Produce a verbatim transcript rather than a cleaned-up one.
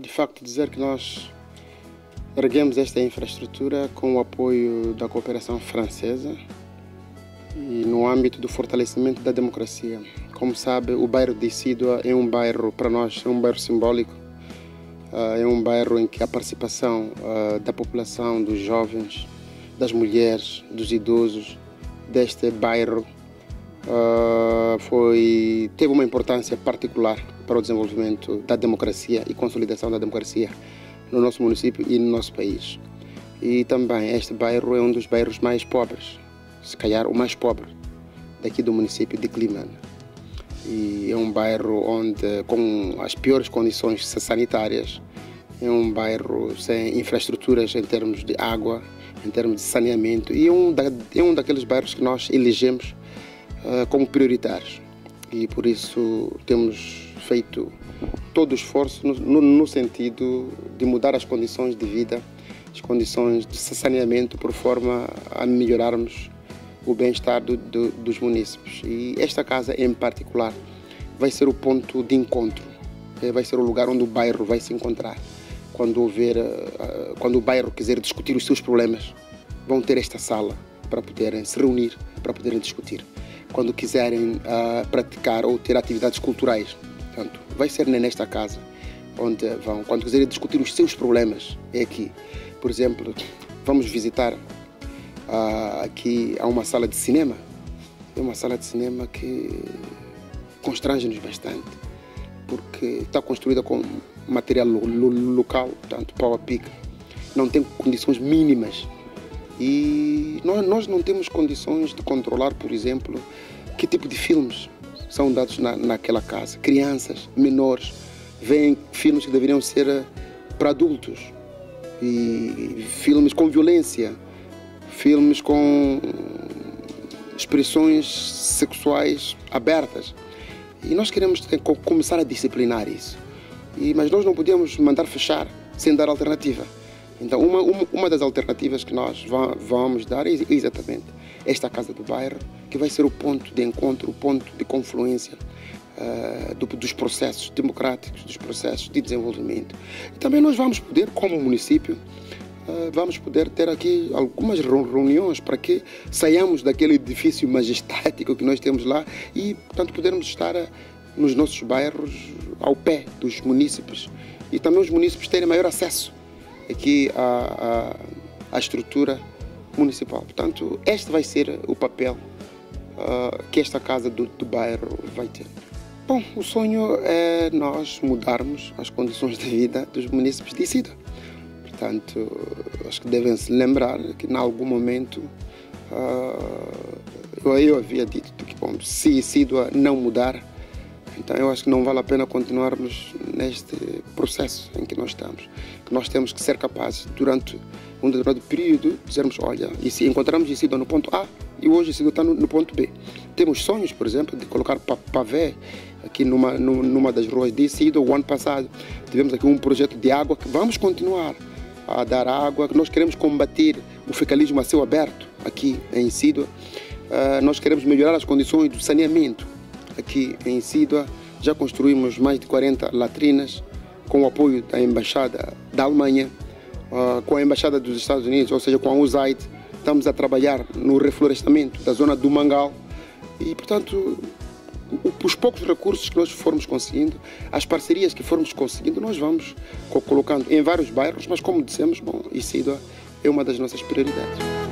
de facto dizer que nós erguemos esta infraestrutura com o apoio da cooperação francesa e no âmbito do fortalecimento da democracia. Como sabe, o bairro de Isídua é um bairro, para nós, é um bairro simbólico. É um bairro em que a participação da população, dos jovens, das mulheres, dos idosos deste bairro foi, teve uma importância particular para o desenvolvimento da democracia e consolidação da democracia no nosso município e no nosso país. E também este bairro é um dos bairros mais pobres, se calhar o mais pobre daqui do município de Climane. E é um bairro onde, com as piores condições sanitárias, é um bairro sem infraestruturas em termos de água, em termos de saneamento, e é um, da, é um daqueles bairros que nós elegemos uh, como prioritários. E por isso temos feito todo o esforço no, no, no sentido de mudar as condições de vida, as condições de saneamento, por forma a melhorarmos o bem-estar do, do, dos munícipes. E esta casa em particular vai ser o ponto de encontro, vai ser o lugar onde o bairro vai se encontrar. Quando, houver, quando o bairro quiser discutir os seus problemas, vão ter esta sala para poderem se reunir, para poderem discutir. Quando quiserem uh, praticar ou ter atividades culturais, portanto, vai ser nesta casa onde vão. Quando quiserem discutir os seus problemas, é aqui. Por exemplo, vamos visitar uh, aqui há uma sala de cinema. É uma sala de cinema que constrange-nos bastante, porque está construída com material lo, lo, local, portanto, pau-a-pique, não tem condições mínimas. E nós, nós não temos condições de controlar, por exemplo, que tipo de filmes são dados na, naquela casa. Crianças, menores, veem filmes que deveriam ser para adultos. E filmes com violência, filmes com expressões sexuais abertas. E nós queremos começar a disciplinar isso. E, mas nós não podemos mandar fechar sem dar alternativa. Então, uma, uma, uma das alternativas que nós vamos dar é exatamente esta Casa do Bairro, que vai ser o ponto de encontro, o ponto de confluência uh, do, dos processos democráticos, dos processos de desenvolvimento. E também nós vamos poder, como município, uh, vamos poder ter aqui algumas reuniões para que saiamos daquele edifício majestático que nós temos lá e, portanto, podermos estar uh, nos nossos bairros ao pé dos munícipes e também os munícipes terem maior acesso aqui à, à, à estrutura municipal. Portanto, este vai ser o papel uh, que esta Casa do, do Bairro vai ter. Bom, o sonho é nós mudarmos as condições de vida dos munícipes de Isídua. Portanto, acho que devem se lembrar que, em algum momento, uh, eu, eu havia dito que, bom, se Isídua não mudar, então eu acho que não vale a pena continuarmos neste processo em que nós estamos. Que nós temos que ser capazes, durante um determinado período, dizermos, olha, e se encontramos Isídua no ponto A e hoje Isídua está no, no ponto B. Temos sonhos, por exemplo, de colocar pavé aqui numa, numa das ruas de Isídua. O ano passado tivemos aqui um projeto de água que vamos continuar a dar água. Nós queremos combater o fecalismo a céu aberto aqui em Isídua. Uh, nós queremos melhorar as condições do saneamento aqui em Isídua. Já construímos mais de quarenta latrinas com o apoio da Embaixada da Alemanha, uh, com a Embaixada dos Estados Unidos, ou seja, com a U S A I D. Estamos a trabalhar no reflorestamento da zona do Mangal e, portanto, os poucos recursos que nós formos conseguindo, as parcerias que formos conseguindo, nós vamos colocando em vários bairros, mas como dissemos, bom, Isídua é uma das nossas prioridades.